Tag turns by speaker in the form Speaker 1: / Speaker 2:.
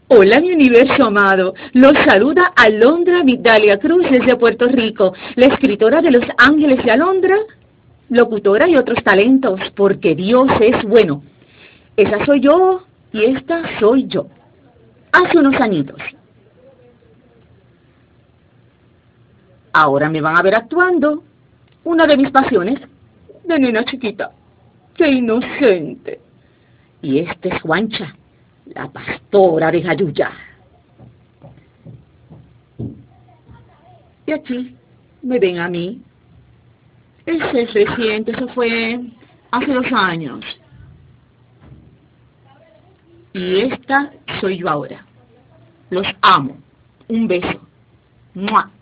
Speaker 1: Hola, mi universo amado. Los saluda Alondra Migdalia Cruz desde Puerto Rico, la escritora de Los Ángeles de Alondra, locutora y otros talentos, porque Dios es bueno. Esa soy yo y esta soy yo. Hace unos añitos. Ahora me van a ver actuando una de mis pasiones, de nena chiquita. ¡Qué inocente! Y esta es Juancha, la pastora de Jayuya. Y aquí me ven a mí. Ese es reciente, eso fue hace 2 años. Y esta soy yo ahora. Los amo. Un beso. ¡Mua!